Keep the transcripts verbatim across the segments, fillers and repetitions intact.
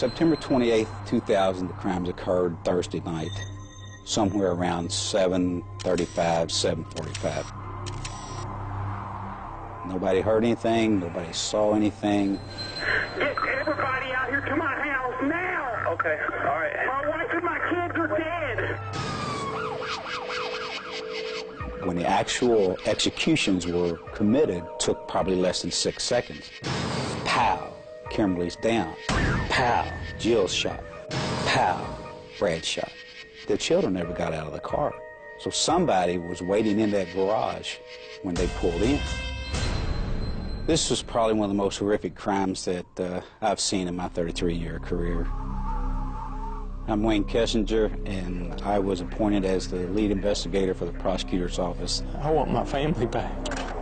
September twenty-eighth, two thousand, the crimes occurred Thursday night, somewhere around seven thirty-five, seven forty-five. Nobody heard anything, nobody saw anything. Get everybody out here to my house now! Okay, all right. My wife and my kids are dead! When the actual executions were committed, took probably less than six seconds. Pow, Kimberly's down. Pow, Jill's shot. Pow, Brad's shot. Their children never got out of the car. So somebody was waiting in that garage when they pulled in. This was probably one of the most horrific crimes that uh, I've seen in my thirty-three year career. I'm Wayne Kessinger, and I was appointed as the lead investigator for the prosecutor's office. I want my family back.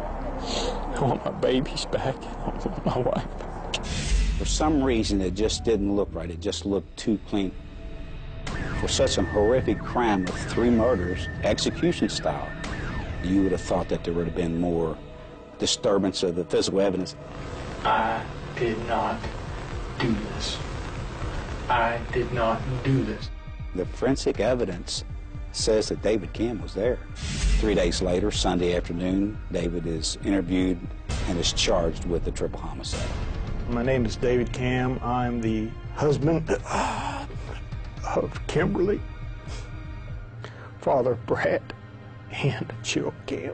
I want my babies back. I want my wife back. For some reason, it just didn't look right. It just looked too clean. For such a horrific crime of three murders, execution style, you would have thought that there would have been more disturbance of the physical evidence. I did not do this. I did not do this. The forensic evidence says that David Camm was there. Three days later, Sunday afternoon, David is interviewed and is charged with the triple homicide. My name is David Camm. I'm the husband of Kimberly, father of Brad, and Jill Camm.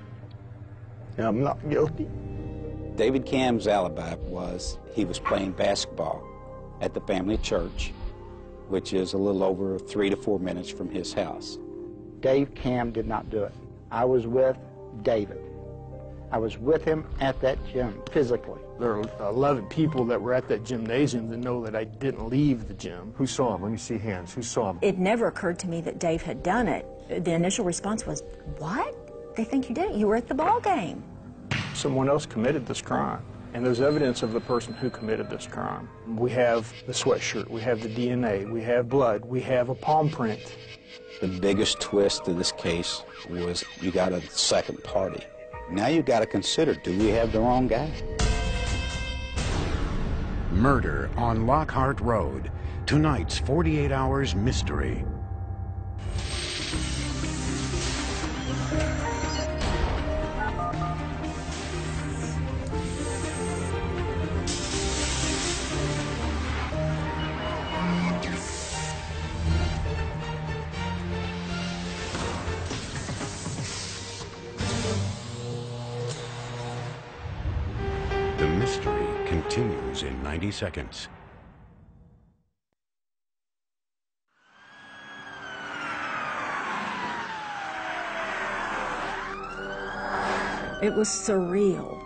I'm not guilty. David Camm's alibi was he was playing basketball at the family church, which is a little over three to four minutes from his house. Dave Camm did not do it. I was with David. I was with him at that gym, physically. There are eleven people that were at that gymnasium that know that I didn't leave the gym. Who saw him? Let me see hands. Who saw him? It never occurred to me that Dave had done it. The initial response was, what? They think you did it. You were at the ball game. Someone else committed this crime, and there's evidence of the person who committed this crime. We have the sweatshirt, we have the D N A, we have blood, we have a palm print. The biggest twist to this case was you got a second party. Now you got to consider, do we have the wrong guy? Murder on Lockhart Road. Tonight's forty-eight hours mystery. The mystery continues in ninety seconds. It was surreal.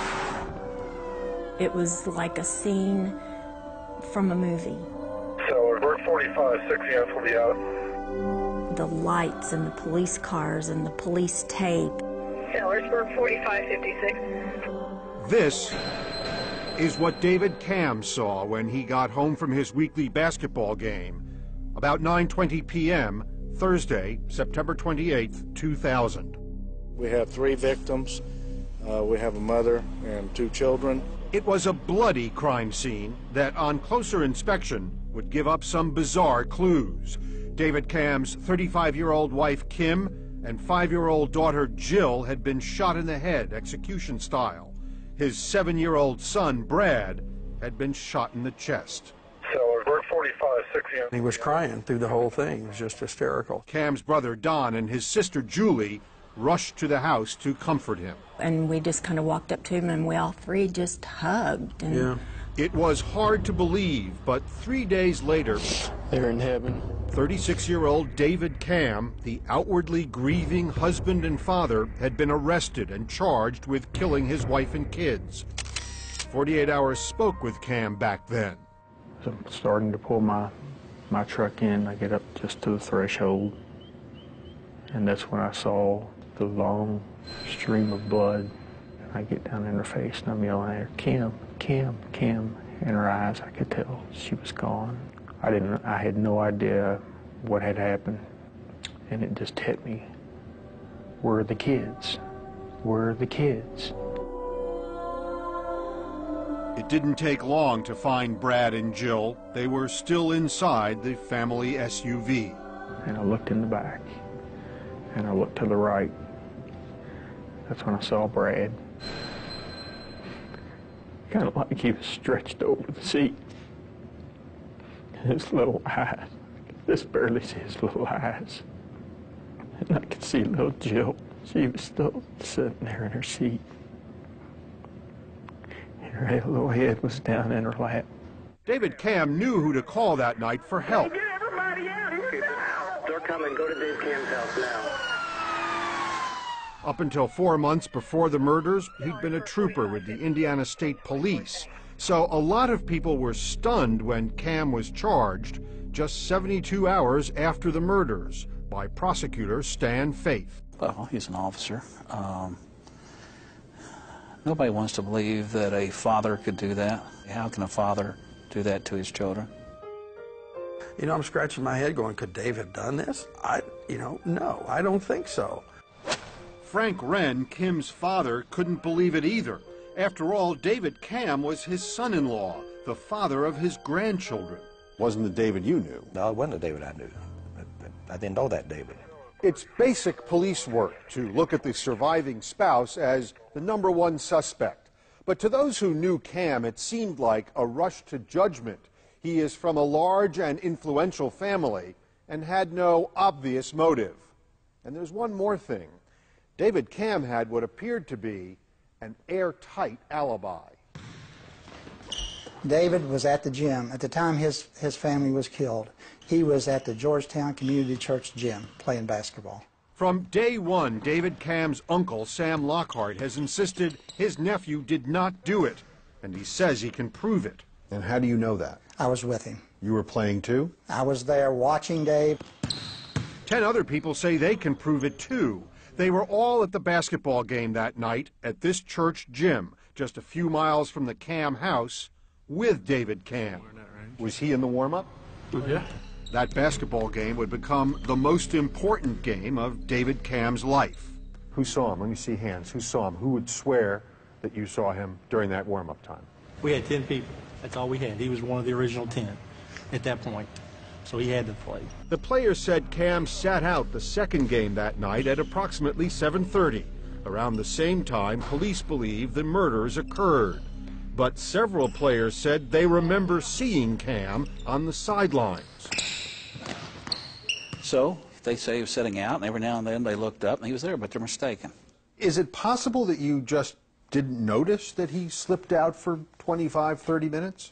It was like a scene from a movie. So, Bird forty-five, six units will be out. The lights and the police cars and the police tape. Sellersburg forty-five fifty-six. This is what David Camm saw when he got home from his weekly basketball game. About nine twenty p m Thursday, September twenty-eighth, two thousand. We have three victims. Uh, we have a mother and two children. It was a bloody crime scene that, on closer inspection, would give up some bizarre clues. David Camm's thirty-five-year-old wife, Kim, and five-year-old daughter, Jill, had been shot in the head, execution style. His seven-year-old son, Brad, had been shot in the chest. So, Bird forty-five, six units. He was crying through the whole thing. It was just hysterical. Camm's brother, Don, and his sister, Julie, rushed to the house to comfort him. And we just kind of walked up to him, and we all three just hugged. And yeah. It was hard to believe, but three days later, they're in heaven. thirty-six-year-old David Camm, the outwardly grieving husband and father, had been arrested and charged with killing his wife and kids. forty-eight hours spoke with Camm back then. So I'm starting to pull my, my truck in. I get up just to the threshold, and that's when I saw the long stream of blood. I get down in her face and I'm yelling at her, Kim, Kim, Kim. In her eyes, I could tell she was gone. I didn't, I had no idea what had happened, and it just hit me. Where are the kids? Where are the kids? It didn't take long to find Brad and Jill. They were still inside the family S U V. And I looked in the back, and I looked to the right. That's when I saw Brad. Kind of like he was stretched over the seat. His little eyes, I could just barely see his little eyes. And I could see little Jill. She was still sitting there in her seat. And her little head was down in her lap. David Camm knew who to call that night for help. Get everybody out here now. They're coming. Go to Dave Camm's house now. Up until four months before the murders, he'd been a trooper with the Indiana State Police. So a lot of people were stunned when Camm was charged just seventy-two hours after the murders by prosecutor Stan Faith. Well, he's an officer. Um, nobody wants to believe that a father could do that. How can a father do that to his children? You know, I'm scratching my head going, could Dave have done this? I, you know, no, I don't think so. Frank Wren, Kim's father, couldn't believe it either. After all, David Camm was his son-in-law, the father of his grandchildren. Wasn't the David you knew? No, it wasn't the David I knew. I didn't know that David. It's basic police work to look at the surviving spouse as the number one suspect. But to those who knew Camm, it seemed like a rush to judgment. He is from a large and influential family and had no obvious motive. And there's one more thing. David Camm had what appeared to be an airtight alibi. David was at the gym. At the time his, his family was killed, he was at the Georgetown Community Church gym playing basketball. From day one, David Camm's uncle, Sam Lockhart, has insisted his nephew did not do it, and he says he can prove it. And how do you know that? I was with him. You were playing too? I was there watching Dave. Ten other people say they can prove it too. They were all at the basketball game that night at this church gym, just a few miles from the Camm house, with David Camm. Was he in the warm-up? Yeah. That basketball game would become the most important game of David Camm's life. Who saw him? Let me see hands. Who saw him? Who would swear that you saw him during that warm-up time? We had ten people. That's all we had. He was one of the original ten at that point. So he had to play. The players said Camm sat out the second game that night at approximately seven thirty. Around the same time, police believe the murders occurred. But several players said they remember seeing Camm on the sidelines. So they say he was sitting out, and every now and then they looked up, and he was there, but they're mistaken. Is it possible that you just didn't notice that he slipped out for twenty-five, thirty minutes?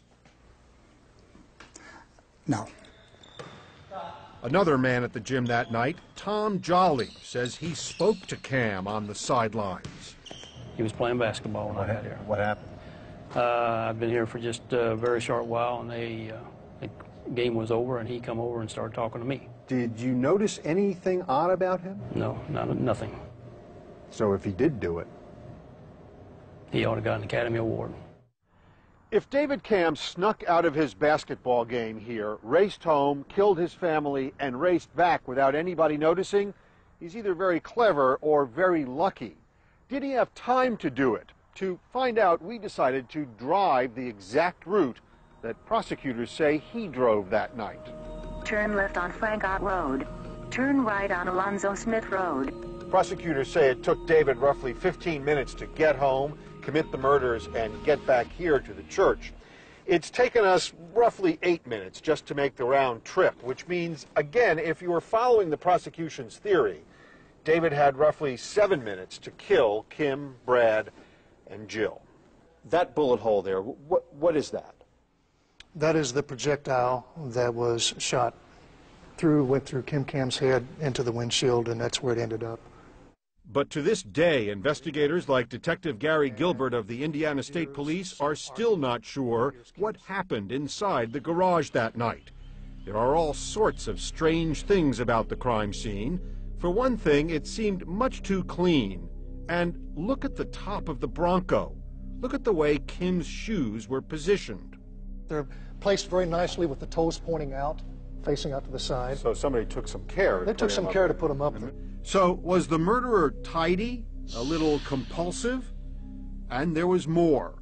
No. Another man at the gym that night, Tom Jolly, says he spoke to Camm on the sidelines. He was playing basketball when what I got here. What happened? Uh, I've been here for just a very short while, and they, uh, the game was over, and he come over and started talking to me. Did you notice anything odd about him? No, not, nothing. So if he did do it? He ought to got an Academy Award. If David Camm snuck out of his basketball game here, raced home, killed his family, and raced back without anybody noticing, he's either very clever or very lucky. Did he have time to do it? To find out, we decided to drive the exact route that prosecutors say he drove that night. Turn left on Frankott Road. Turn right on Alonzo Smith Road. Prosecutors say it took David roughly fifteen minutes to get home, commit the murders, and get back here to the church. It's taken us roughly eight minutes just to make the round trip, which means, again, if you were following the prosecution's theory, David had roughly seven minutes to kill Kim, Brad, and Jill. That bullet hole there, what, what is that? That is the projectile that was shot through, went through Kim Camm's head into the windshield, and that's where it ended up. But to this day, investigators like Detective Gary Gilbert of the Indiana State Police are still not sure what happened inside the garage that night. There are all sorts of strange things about the crime scene. For one thing, it seemed much too clean. And look at the top of the Bronco. Look at the way Kim's shoes were positioned. They're placed very nicely with the toes pointing out, facing out to the side. So somebody took some care. They took some care to put them up there. So was the murderer tidy, a little compulsive? And there was more.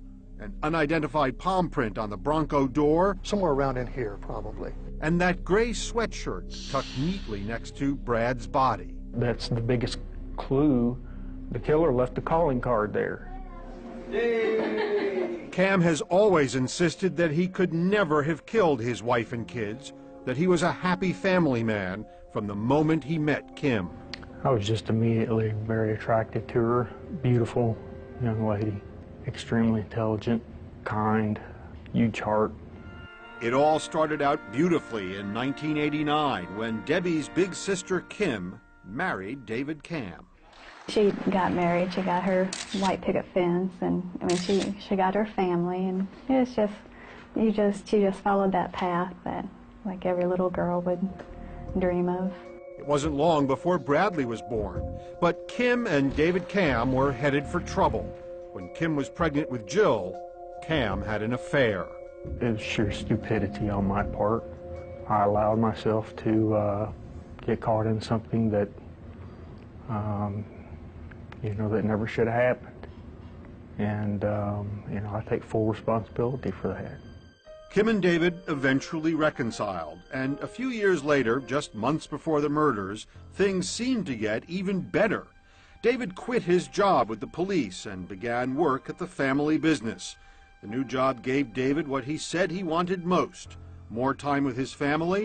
an unidentified palm print on the Bronco door, somewhere around in here, probably. and that gray sweatshirt tucked neatly next to Brad's body. That's the biggest clue. The killer left a calling card there. Cam has always insisted that he could never have killed his wife and kids, that he was a happy family man from the moment he met Kim. I was just immediately very attracted to her. Beautiful young lady, extremely intelligent, kind, huge heart. It all started out beautifully in nineteen eighty-nine when Debbie's big sister Kim married David Cam. She got married, she got her white picket fence, and I mean, she, she got her family, and it was just, you just, she just followed that path that like every little girl would dream of. It wasn't long before Bradley was born, but Kim and David Cam were headed for trouble. When Kim was pregnant with Jill, Cam had an affair. It was sheer stupidity on my part. I allowed myself to uh, get caught in something that, um, you know, that never should have happened. And, um, you know, I take full responsibility for that. Kim and David eventually reconciled, and a few years later, just months before the murders, things seemed to get even better. David quit his job with the police and began work at the family business. The new job gave David what he said he wanted most: more time with his family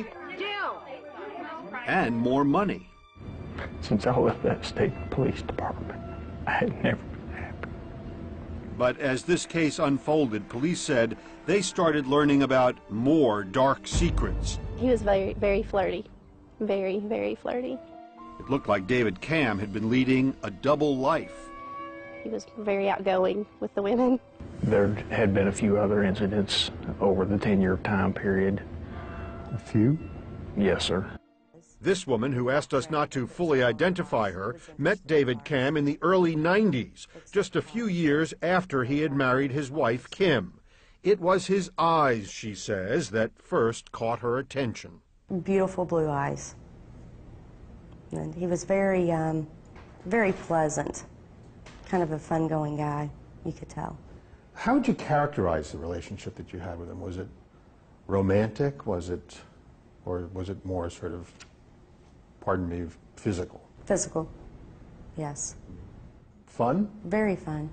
and more money. Since I left that state police department, I had never been happy. But as this case unfolded, police said they started learning about more dark secrets. He was very, very flirty. Very, very flirty. It looked like David Cam had been leading a double life. He was very outgoing with the women. There had been a few other incidents over the ten-year time period. A few? Yes, sir. This woman, who asked us not to fully identify her, met David Cam in the early nineties, just a few years after he had married his wife, Kim. It was his eyes, she says, that first caught her attention. Beautiful blue eyes. And he was very, um, very pleasant. Kind of a fun-going guy, you could tell. How would you characterize the relationship that you had with him? Was it romantic? Was it, or was it more sort of, pardon me, physical? Physical, yes. Fun? Very fun.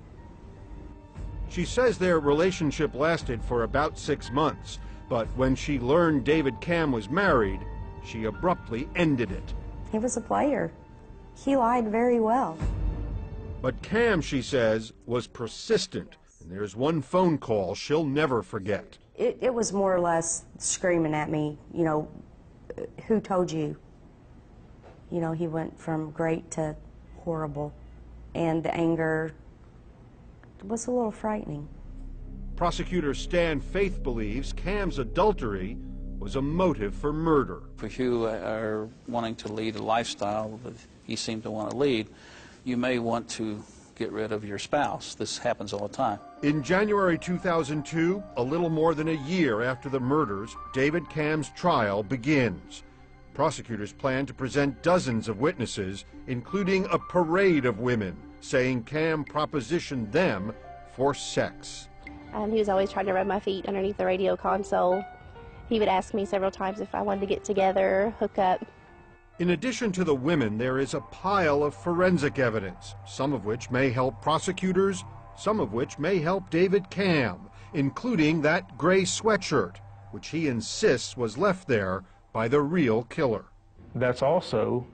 She says their relationship lasted for about six months, but when she learned David Cam was married, she abruptly ended it. He was a player. He lied very well. But Cam, she says, was persistent, and there's one phone call she'll never forget. It, it was more or less screaming at me, you know, who told you? You know, he went from great to horrible, and the anger was a little frightening. Prosecutor Stan Faith believes Cam's adultery was a motive for murder. If you are wanting to lead a lifestyle that you seem to want to lead, you may want to get rid of your spouse. This happens all the time. In January two thousand two, a little more than a year after the murders, David Cam's trial begins. Prosecutors plan to present dozens of witnesses, including a parade of women, saying Cam propositioned them for sex. Um, he was always trying to rub my feet underneath the radio console. He would ask me several times if I wanted to get together, hook up. In addition to the women, there is a pile of forensic evidence, some of which may help prosecutors, some of which may help David Cam, including that gray sweatshirt, which he insists was left there by the real killer. That's also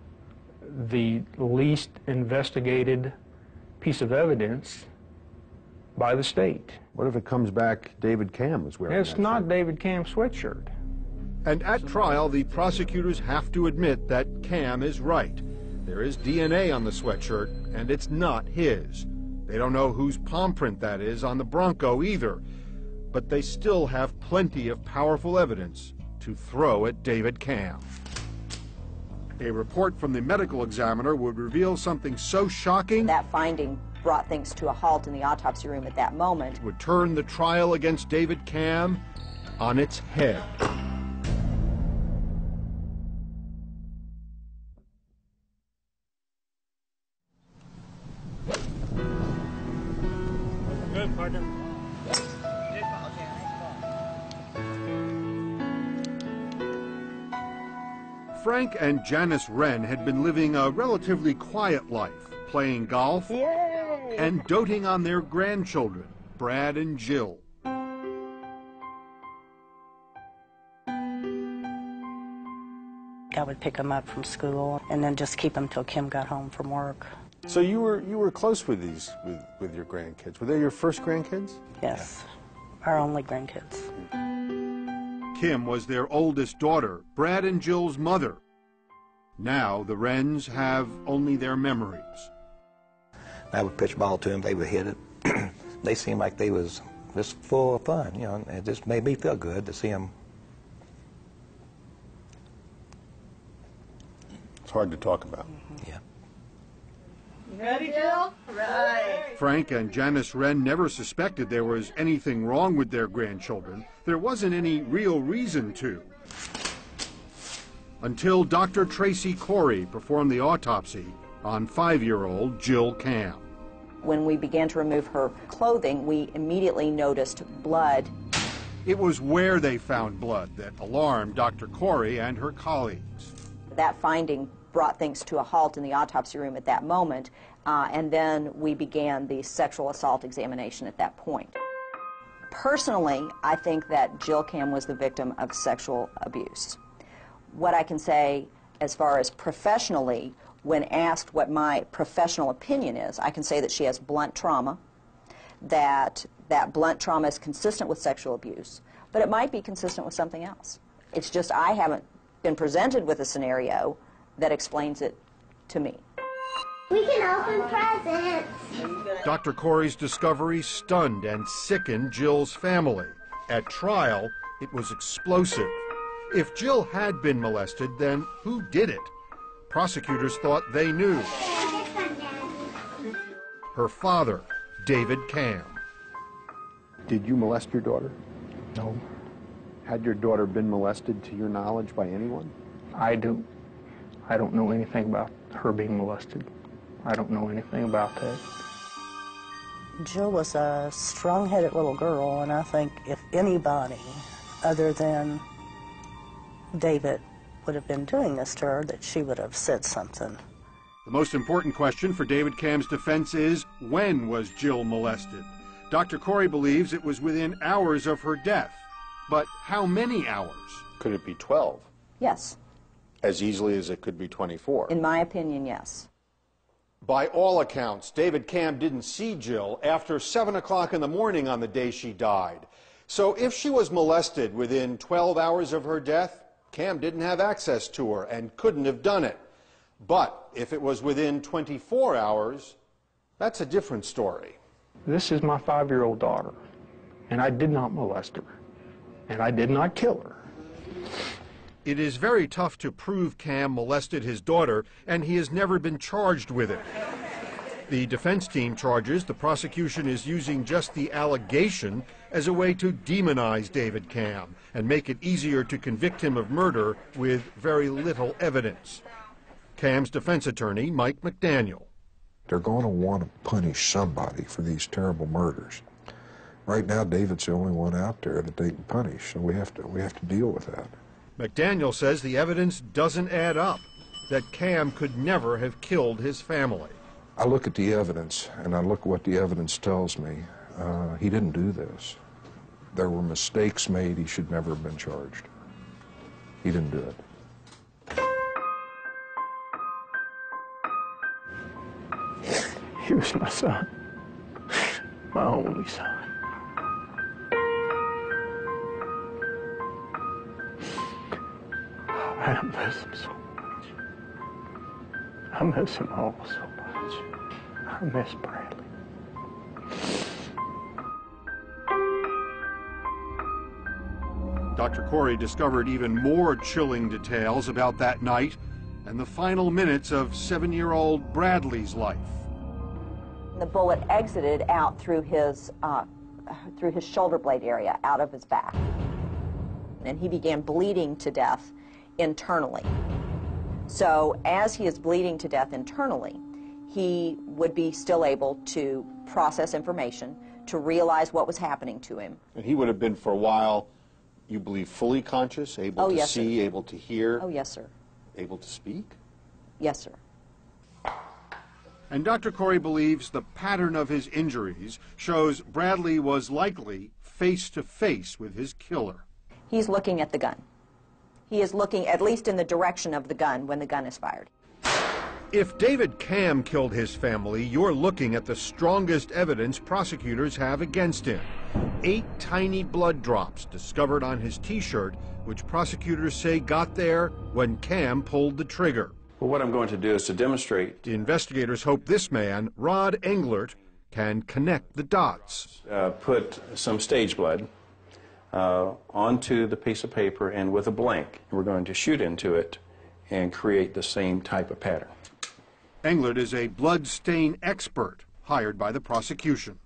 the least investigated piece of evidence by the state. What if it comes back David Cam was wearing It's that not shirt? David Cam's sweatshirt. And at trial, the prosecutors have to admit that Cam is right. There is D N A on the sweatshirt, and it's not his. They don't know whose palm print that is on the Bronco either, but they still have plenty of powerful evidence to throw at David Cam. A report from the medical examiner would reveal something so shocking that finding brought things to a halt in the autopsy room at that moment. Would turn the trial against David Cam on its head. Good, partner. Frank and Janice Wren had been living a relatively quiet life, playing golf Yay! and doting on their grandchildren, Brad and Jill. I would pick them up from school and then just keep them till Kim got home from work. So you were you were close with these with, with your grandkids. Were they your first grandkids? Yes, yeah. Our only grandkids. Kim was their oldest daughter, Brad and Jill's mother. Now the Wrens have only their memories. I would pitch ball to them, they would hit it. They seemed like they was just full of fun, you know, and it just made me feel good to see them. It's hard to talk about. Mm-hmm. Yeah. You ready, Jill? Right. Frank and Janice Wren never suspected there was anything wrong with their grandchildren. There wasn't any real reason to. Until Doctor Tracy Corey performed the autopsy on five-year-old Jill Kamm. When we began to remove her clothing, we immediately noticed blood. It was where they found blood that alarmed Doctor Corey and her colleagues. That finding brought things to a halt in the autopsy room at that moment, uh, and then we began the sexual assault examination at that point. Personally, I think that Jill Kamm was the victim of sexual abuse. What I can say as far as professionally, when asked what my professional opinion is, I can say that she has blunt trauma, that that blunt trauma is consistent with sexual abuse, but it might be consistent with something else. It's just I haven't been presented with a scenario that explains it to me. We can open presents. Doctor Corey's discovery stunned and sickened Jill's family. At trial, it was explosive. If Jill had been molested, then who did it? Prosecutors thought they knew. Her father, David Kamm. Did you molest your daughter? No. Had your daughter been molested to your knowledge by anyone? I do. I don't know anything about her being molested. I don't know anything about that. Jill was a strong-headed little girl, and I think if anybody other than David would have been doing this to her, that she would have said something. The most important question for David Kamm's defense is, when was Jill molested? Doctor Corey believes it was within hours of her death. But how many hours? Could it be twelve? Yes. As easily as it could be twenty-four? In my opinion, yes. By all accounts, David Kamm didn't see Jill after seven o'clock in the morning on the day she died. So if she was molested within twelve hours of her death, Kamm didn't have access to her and couldn't have done it. But if it was within twenty-four hours, that's a different story. This is my five-year-old daughter, and I did not molest her, and I did not kill her. It is very tough to prove Kamm molested his daughter, and he has never been charged with it. The defense team charges the prosecution is using just the allegation as a way to demonize David Kamm and make it easier to convict him of murder with very little evidence. Kamm's defense attorney, Mike McDaniel. They're going to want to punish somebody for these terrible murders. Right now, David's the only one out there that they can punish, so we have to, we have to deal with that. McDaniel says the evidence doesn't add up, that Kamm could never have killed his family. I look at the evidence, and I look at what the evidence tells me. Uh, he didn't do this. There were mistakes made. He should never have been charged. He didn't do it. He was my son, my only son. I miss him so much. I miss him all so much. I miss Bradley. Doctor Corey discovered even more chilling details about that night and the final minutes of seven-year-old Bradley's life. The bullet exited out through his, uh, through his shoulder blade area, out of his back. And he began bleeding to death internally. So as he is bleeding to death internally, he would be still able to process information, to realize what was happening to him. And he would have been for a while, you believe, fully conscious, able Oh, to yes, see, sir. able to hear? Oh, yes, sir. able to speak? Yes, sir. And Doctor Corey believes the pattern of his injuries shows Bradley was likely face-to-face with his killer. He's looking at the gun. He is looking at least in the direction of the gun when the gun is fired. If David Camm killed his family, you're looking at the strongest evidence prosecutors have against him. Eight tiny blood drops discovered on his T-shirt, which prosecutors say got there when Camm pulled the trigger. Well, what I'm going to do is to demonstrate. The investigators hope this man, Rod Englert, can connect the dots. Uh, put some stage blood uh, onto the piece of paper and with a blank, we're going to shoot into it and create the same type of pattern. Englert is a blood stain expert hired by the prosecution.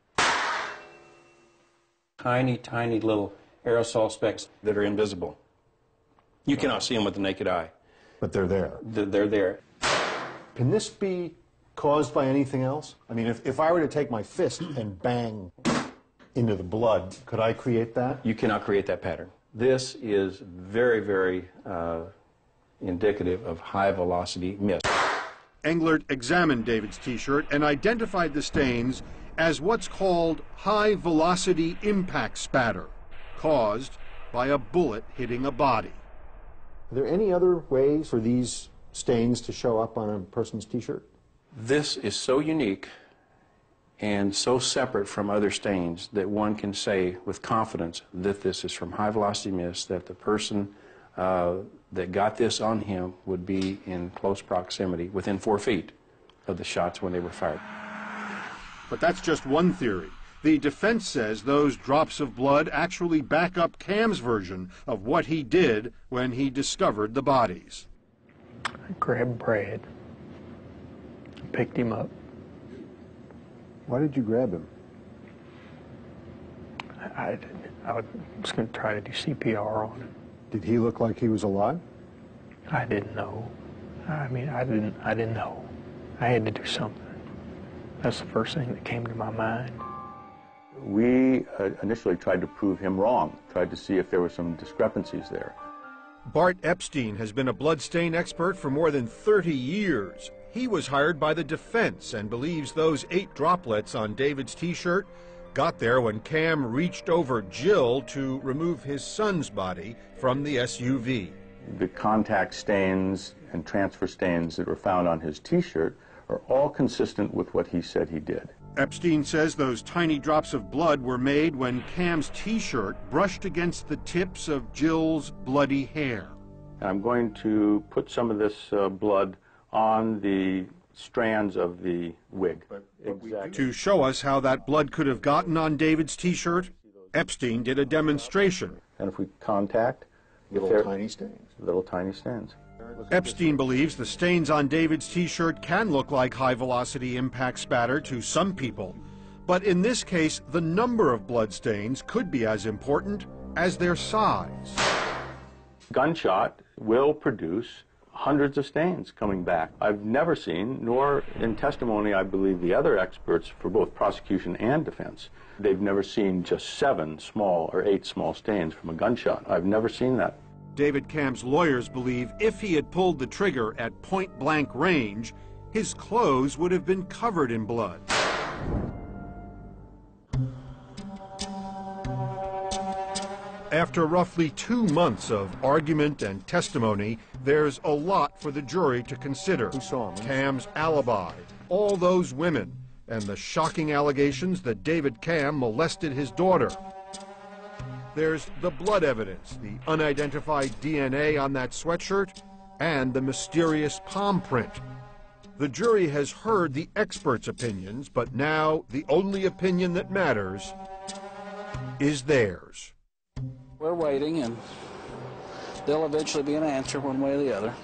Tiny, tiny little aerosol specks that are invisible. You cannot see them with the naked eye. But they're there. They're there. Can this be caused by anything else? I mean, if, if I were to take my fist and bang into the blood, could I create that? You cannot create that pattern. This is very, very uh, indicative of high-velocity mist. Englert examined David's T-shirt and identified the stains as what's called high-velocity impact spatter, caused by a bullet hitting a body. Are there any other ways for these stains to show up on a person's T-shirt? This is so unique and so separate from other stains that one can say with confidence that this is from high-velocity mist, that the person uh, that got this on him would be in close proximity, within four feet of the shots when they were fired. But that's just one theory. The defense says those drops of blood actually back up Camm's version of what he did when he discovered the bodies. I grabbed Brad, picked him up. Why did you grab him? I, I, I was going to try to do C P R on him. Did he look like he was alive? I didn't know. I mean, I didn't, I didn't know. I had to do something. That's the first thing that came to my mind. We uh, initially tried to prove him wrong, tried to see if there were some discrepancies there. Bart Epstein has been a bloodstain expert for more than thirty years. He was hired by the defense and believes those eight droplets on David's T-shirt got there when Camm reached over Jill to remove his son's body from the S U V. The contact stains and transfer stains that were found on his T-shirt are all consistent with what he said he did. Epstein says those tiny drops of blood were made when Camm's T-shirt brushed against the tips of Jill's bloody hair. I'm going to put some of this uh, blood on the strands of the wig. Exactly. To show us how that blood could have gotten on David's T-shirt, Epstein did a demonstration. And if we contact, little tiny stains. Little tiny stains. Epstein believes the stains on David's T-shirt can look like high-velocity impact spatter to some people, but in this case, the number of blood stains could be as important as their size. Gunshot will produce hundreds of stains coming back. I've never seen, nor in testimony I believe the other experts for both prosecution and defense, they've never seen just seven small or eight small stains from a gunshot. I've never seen that. David Camm's lawyers believe if he had pulled the trigger at point-blank range, his clothes would have been covered in blood. After roughly two months of argument and testimony, there's a lot for the jury to consider. Who saw him? Camm's alibi, all those women, and the shocking allegations that David Camm molested his daughter. There's the blood evidence, the unidentified D N A on that sweatshirt, and the mysterious palm print. The jury has heard the experts' opinions, but now the only opinion that matters is theirs. We're waiting, and there'll eventually be an answer one way or the other.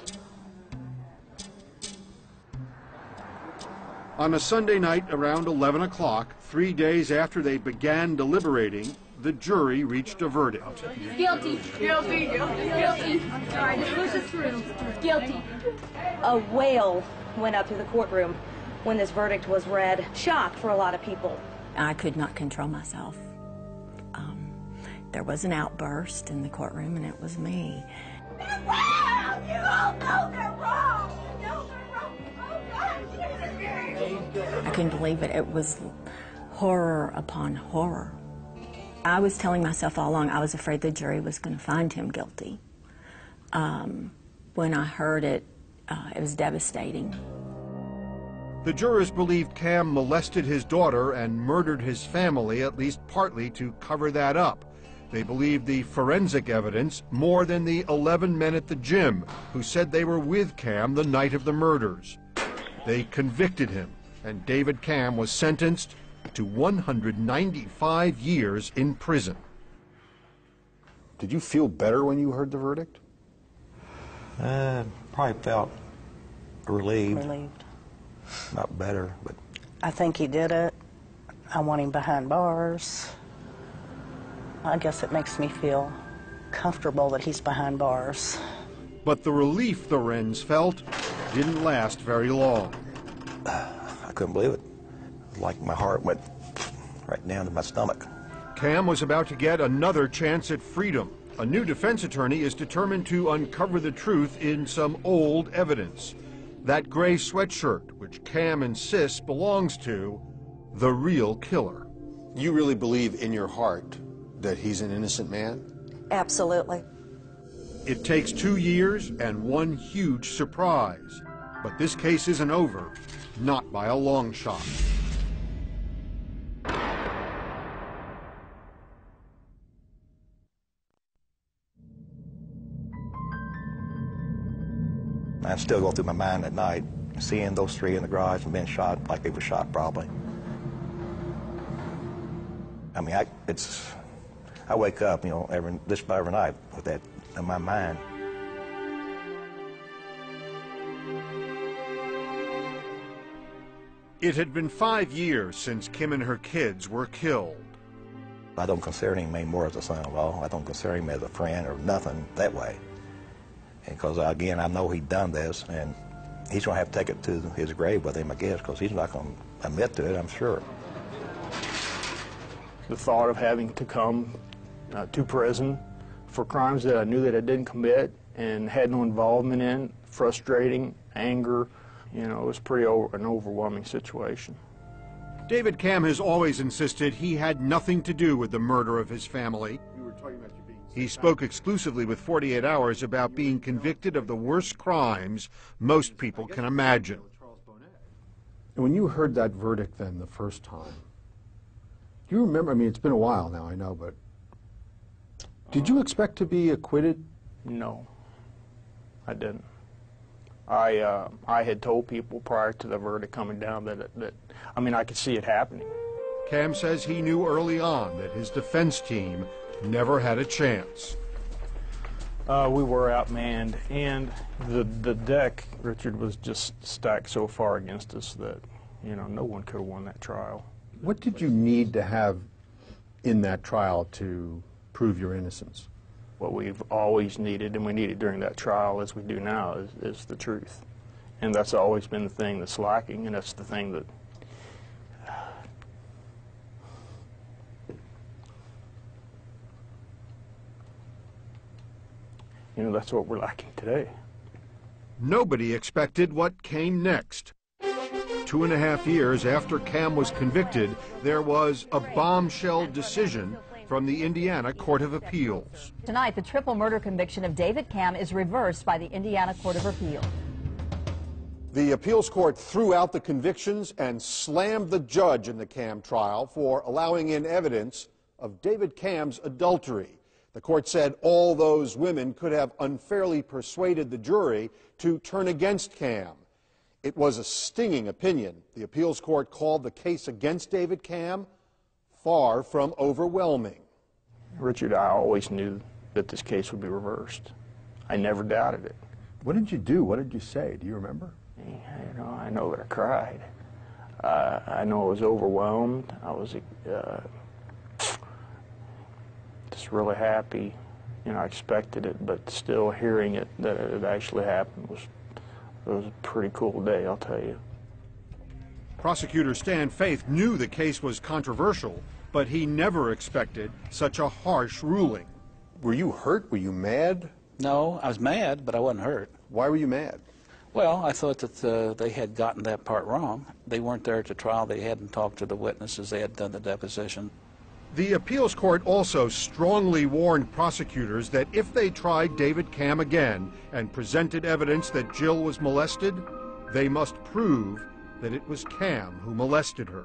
On a Sunday night around eleven o'clock, three days after they began deliberating, the jury reached a verdict. Guilty. Guilty. Guilty. Guilty. All right, just push us through. Guilty. A wail went up through the courtroom when this verdict was read. Shock for a lot of people. I could not control myself. Um, there was an outburst in the courtroom, and it was me. wrong. You all know they're wrong. You know they're wrong. Oh, God. I couldn't believe it. It was horror upon horror. I was telling myself all along I was afraid the jury was going to find him guilty. Um, when I heard it, uh, it was devastating. The jurors believed Cam molested his daughter and murdered his family, at least partly to cover that up. They believed the forensic evidence more than the eleven men at the gym who said they were with Cam the night of the murders. They convicted him, and David Cam was sentenced to one hundred ninety-five years in prison. Did you feel better when you heard the verdict? Uh, probably felt relieved. Relieved. Not better, but... I think he did it. I want him behind bars. I guess it makes me feel comfortable that he's behind bars. But the relief the Wrens felt didn't last very long. I couldn't believe it. Like my heart went right down to my stomach. Cam was about to get another chance at freedom. A new defense attorney is determined to uncover the truth in some old evidence. That gray sweatshirt, which Cam insists belongs to the real killer. You really believe in your heart that he's an innocent man? Absolutely. It takes two years and one huge surprise. But this case isn't over, not by a long shot. I still go through my mind at night, seeing those three in the garage and being shot like they were shot probably. I mean, I, it's, I wake up, you know, every, just about every night with that in my mind. It had been five years since Kim and her kids were killed. I don't consider him anymore as a son-in-law. I don't consider him as a friend or nothing that way. Because, again, I know he'd done this, and he's going to have to take it to his grave with him, I guess, because he's not going to admit to it, I'm sure. The thought of having to come uh, to prison for crimes that I knew that I didn't commit and had no involvement in, frustrating, anger, you know, it was pretty over, an overwhelming situation. David Cam has always insisted he had nothing to do with the murder of his family. He spoke exclusively with forty-eight hours about being convicted of the worst crimes most people can imagine. And when you heard that verdict then the first time, do you remember, I mean, it's been a while now, I know, but did you expect to be acquitted? No, I didn't. I, uh, I had told people prior to the verdict coming down that, that, I mean, I could see it happening. Cam says he knew early on that his defense team never had a chance. Uh, we were outmanned, and the the deck, Richard, was just stacked so far against us that, you know, no one could have won that trial. What did you need to have in that trial to prove your innocence? What we've always needed, and we need it during that trial as we do now, is, is the truth. And that's always been the thing that's lacking, and that's the thing that you know, that's what we're lacking today. Nobody expected what came next. Two and a half years after Cam was convicted, there was a bombshell decision from the Indiana Court of Appeals. Tonight, the triple murder conviction of David Cam is reversed by the Indiana Court of Appeals. The appeals court threw out the convictions and slammed the judge in the Cam trial for allowing in evidence of David Cam's adultery. The court said all those women could have unfairly persuaded the jury to turn against Cam. It was a stinging opinion. The appeals court called the case against David Cam far from overwhelming. Richard, I always knew that this case would be reversed. I never doubted it. What did you do? What did you say? Do you remember? You know, I know that I cried. Uh, I know I was overwhelmed. I was uh, just really happy. You know, I expected it, but still hearing it, that it had actually happened, was, it was a pretty cool day, I'll tell you. Prosecutor Stan Faith knew the case was controversial, but he never expected such a harsh ruling. Were you hurt? Were you mad No, I was mad, but I wasn't hurt. Why were you mad? Well, I thought that uh, they had gotten that part wrong. They weren't there at the trial. They hadn't talked to the witnesses. They had done the deposition. The appeals court also strongly warned prosecutors that if they tried David Camm again and presented evidence that Jill was molested, they must prove that it was Camm who molested her.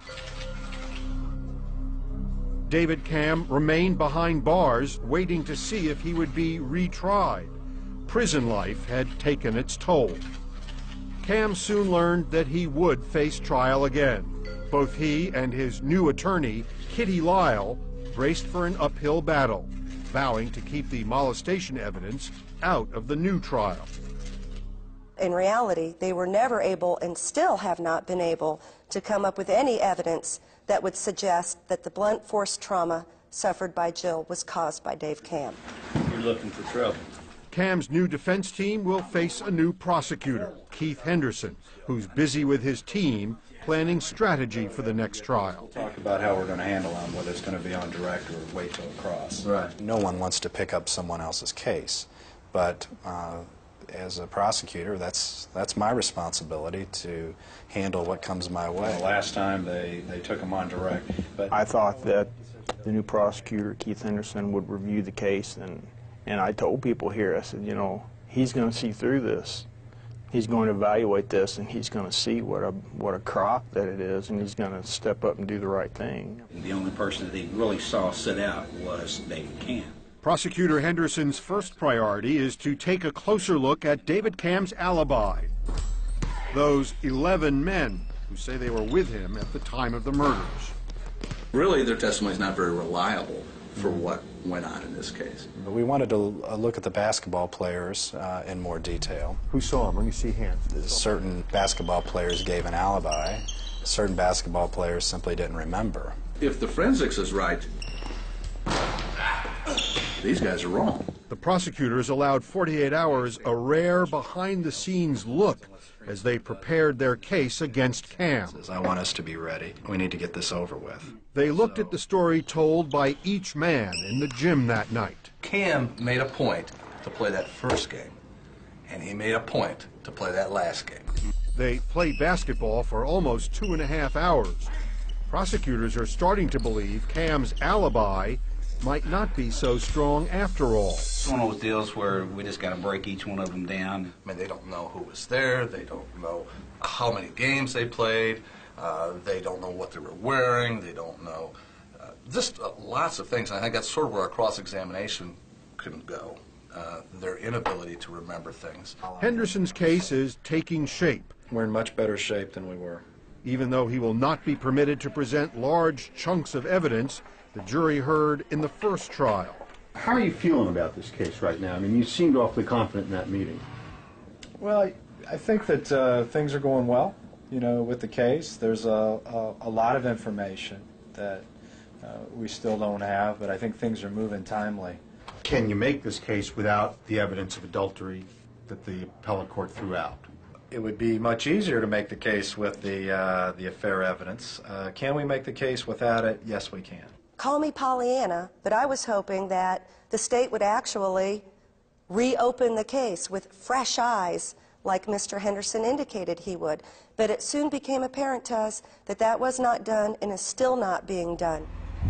David Camm remained behind bars, waiting to see if he would be retried. Prison life had taken its toll. Camm soon learned that he would face trial again. Both he and his new attorney, Kitty Lyle, braced for an uphill battle, vowing to keep the molestation evidence out of the new trial. In reality, they were never able and still have not been able to come up with any evidence that would suggest that the blunt force trauma suffered by Jill was caused by Dave Camm. You're looking for trouble. Camm's new defense team will face a new prosecutor, Keith Henderson, who's busy with his team planning strategy for the next trial. Talk about how we're going to handle them, whether it's going to be on direct or wait till it cross. Right. No one wants to pick up someone else's case, but uh, as a prosecutor, that's that's my responsibility to handle what comes my way. The last time they, they took them on direct. But I thought that the new prosecutor, Keith Henderson, would review the case, and, and I told people here, I said, you know, he's going to see through this. He's going to evaluate this, and he's going to see what a what a crock that it is, and he's going to step up and do the right thing. The only person that he really saw sit out was David Camm. Prosecutor Henderson's first priority is to take a closer look at David Camm's alibi. Those eleven men who say they were with him at the time of the murders. Really, their testimony is not very reliable for what went on in this case. We wanted to uh, look at the basketball players uh, in more detail. Who saw them? Let me see hands. Certain basketball players gave an alibi. Certain basketball players simply didn't remember. If the forensics is right, these guys are wrong. The prosecutors allowed forty-eight hours, a rare behind-the-scenes look as they prepared their case against Camm. I want us to be ready. We need to get this over with. They looked at the story told by each man in the gym that night. Camm made a point to play that first game, and he made a point to play that last game. They played basketball for almost two and a half hours. Prosecutors are starting to believe Camm's alibi might not be so strong after all. It's one of those deals where we just got to break each one of them down. I mean, they don't know who was there. They don't know how many games they played. Uh, they don't know what they were wearing. They don't know uh, just uh, lots of things. And I think that's sort of where our cross-examination can go, uh, their inability to remember things. Henderson's case is taking shape. We're in much better shape than we were. Even though he will not be permitted to present large chunks of evidence the jury heard in the first trial. How are you feeling about this case right now? I mean, you seemed awfully confident in that meeting. Well, I, I think that uh, things are going well, you know, with the case. There's a, a, a lot of information that uh, we still don't have, but I think things are moving timely. Can you make this case without the evidence of adultery that the appellate court threw out? It would be much easier to make the case with the, uh, the affair evidence. Uh, can we make the case without it? Yes, we can. Call me Pollyanna, but I was hoping that the state would actually reopen the case with fresh eyes like Mister Henderson indicated he would. But it soon became apparent to us that that was not done and is still not being done.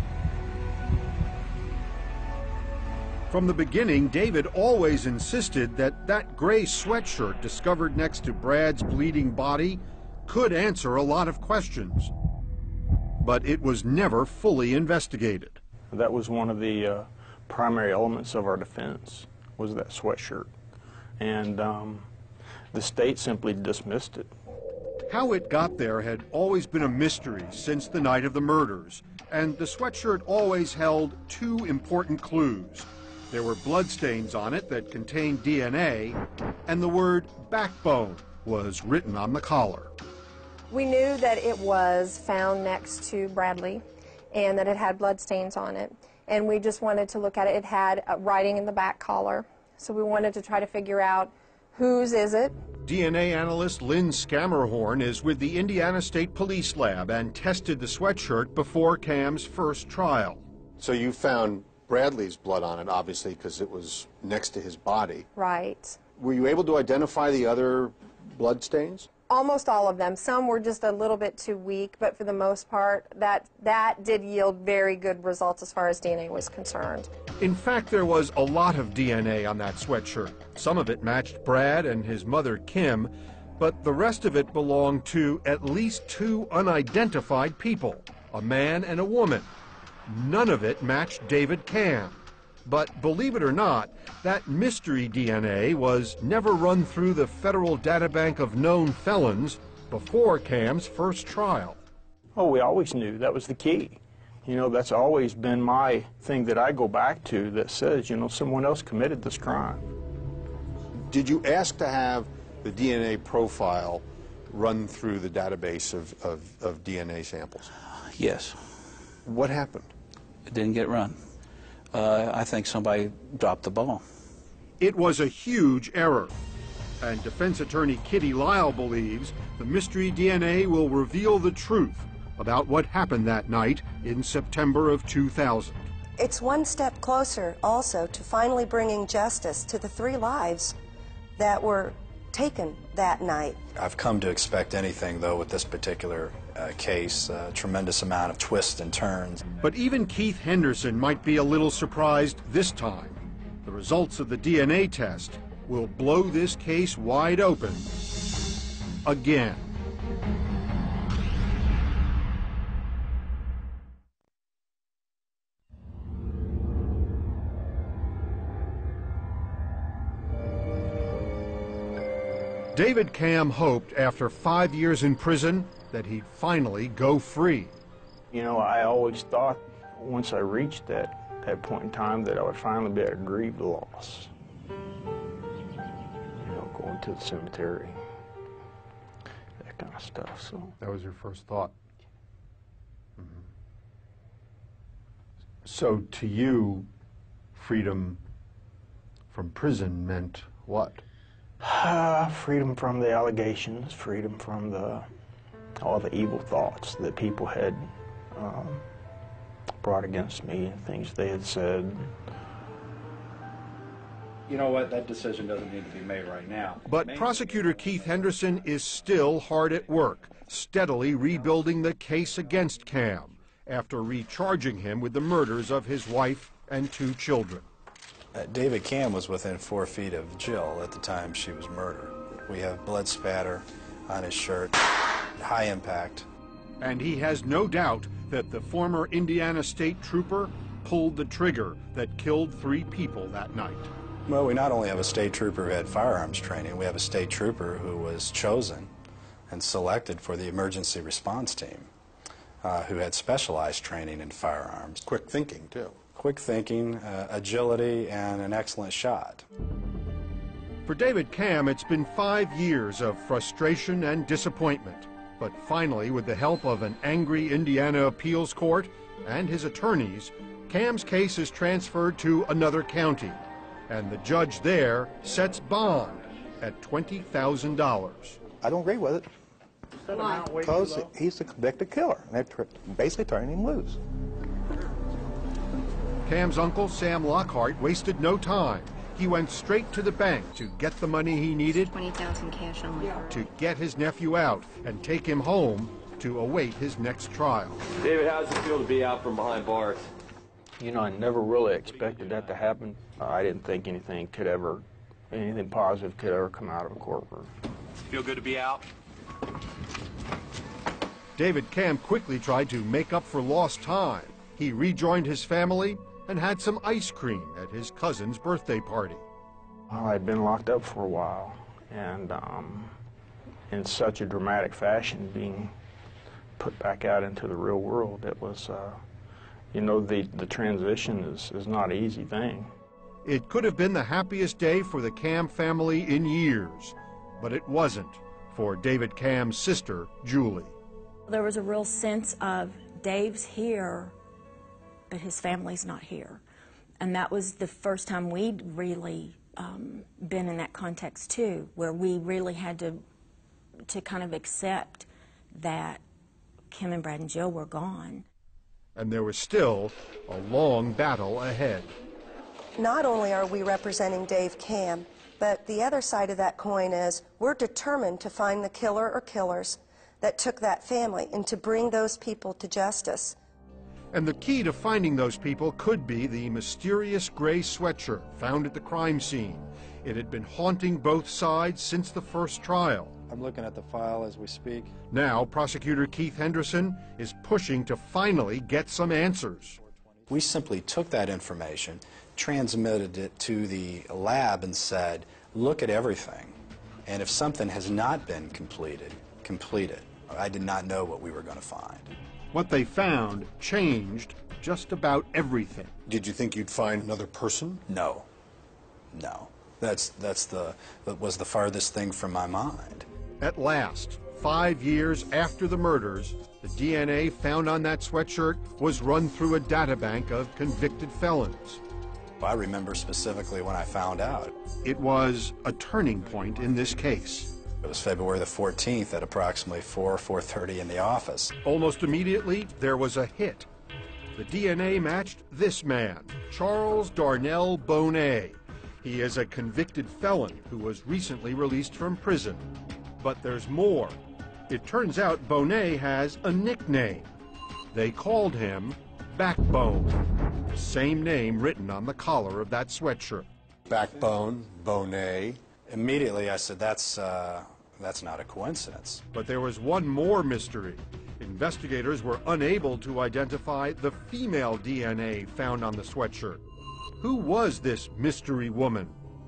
From the beginning, David always insisted that that gray sweatshirt discovered next to Brad's bleeding body could answer a lot of questions. But it was never fully investigated. That was one of the uh, primary elements of our defense, was that sweatshirt. And um, the state simply dismissed it. How it got there had always been a mystery since the night of the murders, and the sweatshirt always held two important clues. There were bloodstains on it that contained D N A, and the word backbone was written on the collar. We knew that it was found next to Bradley and that it had blood stains on it. And we just wanted to look at it. It had uh, writing in the back collar. So we wanted to try to figure out whose is it. D N A analyst Lynn Scammerhorn is with the Indiana State Police Lab and tested the sweatshirt before Camm's first trial. So you found Bradley's blood on it, obviously, because it was next to his body. Right. Were you able to identify the other blood stains? Almost all of them. Some were just a little bit too weak, but for the most part, that, that did yield very good results as far as D N A was concerned. In fact, there was a lot of D N A on that sweatshirt. Some of it matched Brad and his mother, Kim, but the rest of it belonged to at least two unidentified people, a man and a woman. None of it matched David Camm. But believe it or not, that mystery D N A was never run through the federal databank of known felons before Camm's first trial. Oh, we always knew that was the key. You know, that's always been my thing that I go back to that says, you know, someone else committed this crime. Did you ask to have the D N A profile run through the database of, of, of D N A samples? Yes. What happened? It didn't get run. Uh, I think somebody dropped the ball. It was a huge error. And defense attorney Kitty Lyle believes the mystery D N A will reveal the truth about what happened that night in September of two thousand. It's one step closer also to finally bringing justice to the three lives that were taken that night. I've come to expect anything, though, with this particular uh, case, a tremendous amount of twists and turns. But even Keith Henderson might be a little surprised this time. The results of the D N A test will blow this case wide open again. David Camm hoped after five years in prison that he'd finally go free. You know, I always thought once I reached that, that point in time that I would finally be able to grieve the loss. You know, going to the cemetery, that kind of stuff. So that was your first thought. Mm-hmm. So to you, freedom from prison meant what? Uh, freedom from the allegations, freedom from the all the evil thoughts that people had um, brought against me and things they had said. You know what? That decision doesn't need to be made right now. But prosecutor Keith Henderson is still hard at work, steadily rebuilding the case against Camm after recharging him with the murders of his wife and two children. Uh, David Camm was within four feet of Jill at the time she was murdered. We have blood spatter on his shirt, high impact. And he has no doubt that the former Indiana State Trooper pulled the trigger that killed three people that night. Well, we not only have a state trooper who had firearms training, we have a state trooper who was chosen and selected for the emergency response team, uh, who had specialized training in firearms. Quick thinking, too. Quick thinking, uh, agility, and an excellent shot. For David Camm, it's been five years of frustration and disappointment. But finally, with the help of an angry Indiana appeals court and his attorneys, Camm's case is transferred to another county, and the judge there sets bond at twenty thousand dollars. I don't agree with it. Because he's a convicted killer, and they're basically turning him loose. Camm's uncle, Sam Lockhart, wasted no time. He went straight to the bank to get the money he needed twenty thousand cash only. to get his nephew out and take him home to await his next trial. David, how does it feel to be out from behind bars? You know, I never really expected that to happen. Uh, I didn't think anything could ever, anything positive could ever come out of a courtroom. Feel good to be out? David Camm quickly tried to make up for lost time. He rejoined his family and had some ice cream at his cousin's birthday party. Well, I'd been locked up for a while, and um, in such a dramatic fashion, being put back out into the real world, it was, uh, you know, the, the transition is, is not an easy thing. It could have been the happiest day for the Camm family in years, but it wasn't for David Camm's sister, Julie. There was a real sense of Dave's here, but his family's not here. And that was the first time we'd really um, been in that context too, where we really had to, to kind of accept that Kim and Brad and Jill were gone. And there was still a long battle ahead. Not only are we representing Dave Cam, but the other side of that coin is we're determined to find the killer or killers that took that family and to bring those people to justice. And the key to finding those people could be the mysterious gray sweatshirt found at the crime scene. It had been haunting both sides since the first trial. I'm looking at the file as we speak. Now, prosecutor Keith Henderson is pushing to finally get some answers. We simply took that information, transmitted it to the lab and said, look at everything. And if something has not been completed, complete it. I did not know what we were going to find. What they found changed just about everything. Did you think you'd find another person? No. No. That's, that's the, that was the farthest thing from my mind. At last, five years after the murders, the D N A found on that sweatshirt was run through a databank of convicted felons. I remember specifically when I found out. It was a turning point in this case. It was February the fourteenth at approximately four, four thirty in the office. Almost immediately, there was a hit. The D N A matched this man, Charles Darnell Bonet. He is a convicted felon who was recently released from prison. But there's more. It turns out Bonet has a nickname. They called him Backbone, the same name written on the collar of that sweatshirt. Backbone, Bonet. Immediately I said, that's, uh, that's not a coincidence. But there was one more mystery. Investigators were unable to identify the female D N A found on the sweatshirt. Who was this mystery woman?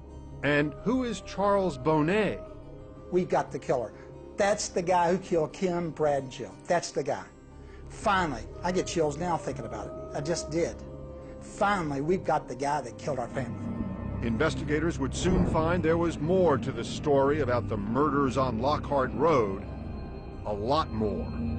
And who is Charles Bonet? We got the killer. That's the guy who killed Kim, Brad, Jill. That's the guy. Finally, I get chills now thinking about it. I just did. Finally, we've got the guy that killed our family. Investigators would soon find there was more to the story about the murders on Lockhart Road. A lot more.